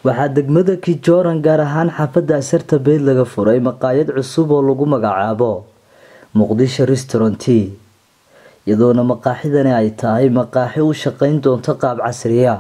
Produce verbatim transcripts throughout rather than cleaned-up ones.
waxaa degmada Kijoran gaar ahaan xaafadda Asarta Bay laga furay maqaayad cusub oo lagu magacaabo Muqdisho Restaurant iyadoona maqaaxidani ay tahay maqaaxi u shaqayn doonta qaab casri ah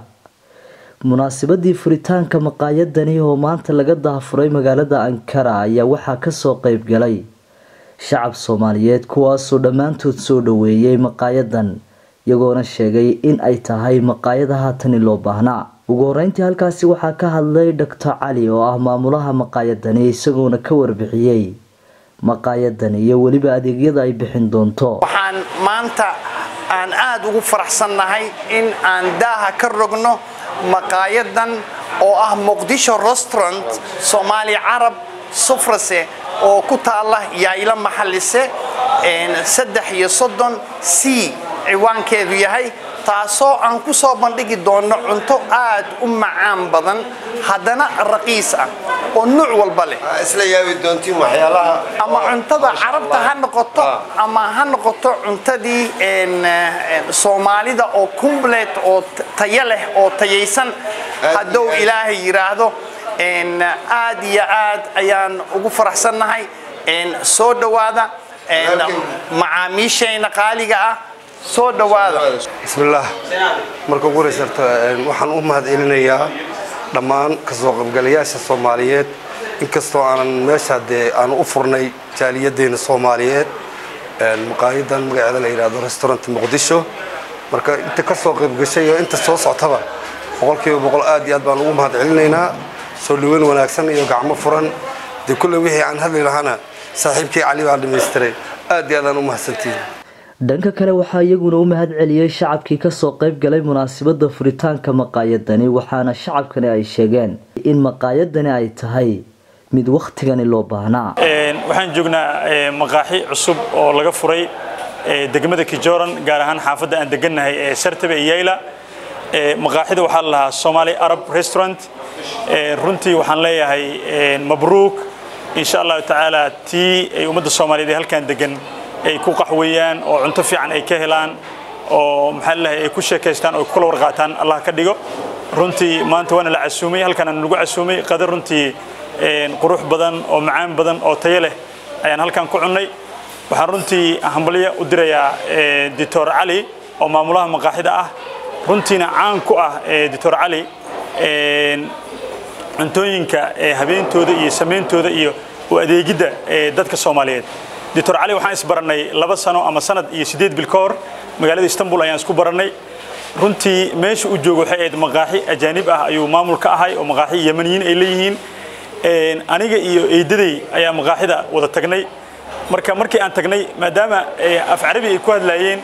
munaasabadii furitaanka maqaayadani oo maanta laga daafuray magaalada Ankara ayaa waxaa ka soo qayb galay shacab Soomaaliyeed kuwaas oo dhamaantood soo dhaweeyay maqaayadan iyagoona sheegay in ay tahay maqaayadaha tan loo baahnaa ugu horeyntii halkaasi waxaa ka hadlay Doctor Ali oo ah maamulaha maqaayadani isagoona ka warbixiyay maqaayadan iyo waliba adeegyada ay bixin doonto waxaan maanta aan aad ugu faraxsanahay in aan daaha ka rogno maqaayadan oo ah Muqdisho Restaurant Somali Arab Sufrase oo ku taala Yaayla Maxallise een saddex iyo soddon C ciwaankeedu yahay taasoo aan ku soo bandhigi doono cunto aad u macaan badan haddana raqiis ah oo nooc walba leh isla yaabi doontiin waxyaalaha ama cuntada carabta ha noqoto ama ha noqoto cuntadii een Soomaalida oo complete oo tayo leh oo tayaysan hadduu Ilaahay yiraahdo een aad iyo aad ayaan ugu faraxsanahay een soo dhawaada een macaamiisheena qaaliga ah soo dhawaada bismillaah marka ugu horeysarta waxaan u mahadcelinayaa dhammaan ka soo qaybgalayaasha Soomaaliyeed inkastoo aan meesha aan u furnay jaaliyadeena Soomaaliyeed ee maqaayadan magaceeda la yiraahdo Restaurant Muqdisho marka inta ka soo qayb gashay iyo inta soo socotaba boqolkiiba boqol aad iyo aad baan ugu mahadcelinaynaa soo dhaweyn wanaagsan iyo gacmo furan de kullu wixii aan hadli lahaana saaxiibkii Ali baa dhameystiray aad iyo aad aan u mahadsantiin dhanka kale waxaa iyaguna u mahad celiyay shacabkii ka soo qayb galay munaasabada furitaanka maqaayadani waxaana shacabkani ay sheegeen in maqaayadani ay tahay mid waqtigani loo baahnaa een waxaan joognaa maqaaxi cusub oo laga furay degmada Kijoran gaar ahaan xaafadda aan deganahay ee Asarta Bay Yaayla ee maqaaxida waxaa la Somali Arab Restaurant ee runtii waxaan leeyahay mabruuk insha Allah ta'ala tii ay ummadda Soomaaliyeed halkaan degan ay ku qaxweeyaan oo cunto fiican ay ka helaan oo maxaa la ay ku sheekaystaan oo kula warqaataan Allah ka dhigo runtii maanta waana la casuumay halkan aan lagu casuumay qadar runtii een qurux badan oo macaan badan oo tayo leh ayaan halkan ku cunay waxaan runtii hambaliya u dirayaa Doctor Ali oo maamulaha maqaaxida ah runtiina caan ku ah Doctor Ali een cuntooyinka habeentooda iyo sameentooda iyo adeegida dadka Soomaaliyeed Doctor Ali waxaan isbaranay laba sano ama sanad iyo sideed bil ka hor magaalada Istanbul ayaan isku baranay runtii meesha uu joogo waxay ahayd maqaaxi ajaanib ah ayuu maamul ka ahay oo maqaaxi Yemeniyiin ay leeyihiin een aniga iyo eedaday ayaa maqaaxida wada tagnay marka markii aan tagnay maadaama af Carabi ay ku hadlayeen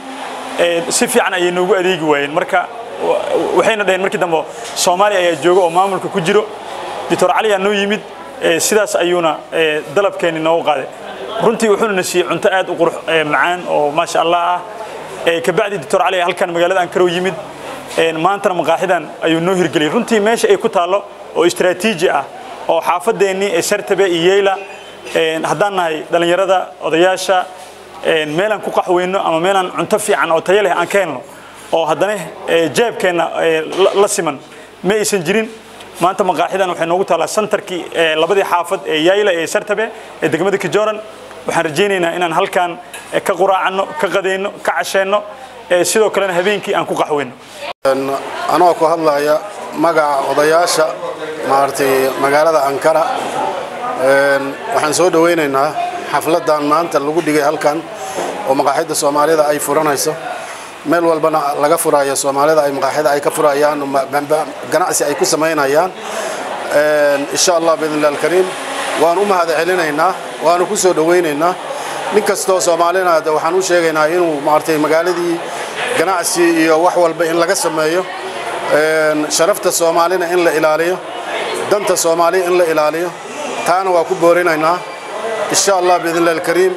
si fiican ay noogu adeegi waayeen marka waxayna dhaheen markii dambe Soomaali ayaa joogo oo maamulka ku jiro Doctor Ali ayaa noo yimid sidaas ayuuna dalabkeeni noo qaaday runtii wuxuu nasiiyay cunto aad u qurux macaan oo ma sha Allah ee ka bacdi Doctor Ali halkan magaalada Ankara yimid ee maanta maqaaxidan ayuu noo hirgeliyay runtii meesha ay ku taalo oo istiraatiiji ah oo xaafadeeni ee Asarta Bay Yaayla ee haddaan nahay dhalinyarada odayaasha ee meelan ku qaxweyno ama meelan cunto fiican oo tayo leh aan ka helno oo haddana jeebkeena la siman ma aysan jirin maanta maqaaxidan waxay noogu taalaa centerkii labadii xaafad ee Yaayla ee Asarta Bay ee degmada Kijoran waxaan rajaynaynaa inaan halkan ka quraacno ka qadeyno ka casheeno sidoo kale habeenkii aan ku qaxweyno anoo ku hadlaya magaca odayaasha maartay magaalada Ankara een waxaan soo dhaweynaynaa xafladan maanta lagu dhigay halkan oo maqaaxida Soomaalida ay furanayso meel walbana laga furayo Soomaalida ay maqaaxida ay ka furayaan ganacsi ay ku sameynayaan een insha Allah biidhnillah kareem waan u mahad celinaynaa waan ku soo dhaweynaynaa nin kasto Soomaalina waxaan u sheegaynaa inuu maartay magaaladii ganacsi iyo wax walba in laga sameeyo een sharafta Soomaalina in la ilaaliyo danta Soomaali in la ilaaliyo taana waa ku boorinaynaa insha Allah biidhnillah kareem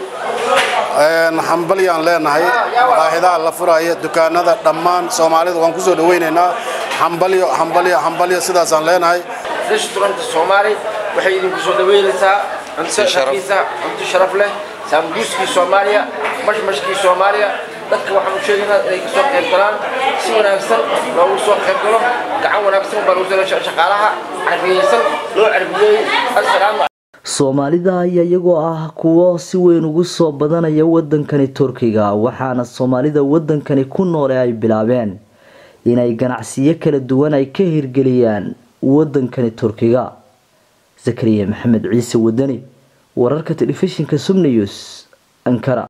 een hambaliyaan leenahay maqaaxidaha la furayo dukaanada dhammaan Soomaalida waan ku soo dhaweynaynaa hambaliyo hambaliyo hambaliyo sidaas aan leenahay Restaurant Somali waxay idinku soo dhaweynaysaa cunto sharaf leh sambuuskii Soomaaliya mashmashkii Soomaaliya dadka waxaan u sheegaynaa inay kasoo qayb galaan si wanaagsan loogu soo qayb galo gacan wanaagsan baa lagu soo shaqaalaha carbiyeysan loo carbiyey assalaamu Soomaalida ayaa iyagoo ah kuwo si weyn ugu soo badanaya wadankani Turkiga waxaana Soomaalida wadankani ku nool ay bilaabeen inay ganacsiyo kala duwan ay ka hirgeliyaan wadankani Turkiga. Zakariya Maxamed Ciise Wadani wararka telefishinka Sum News Ankara.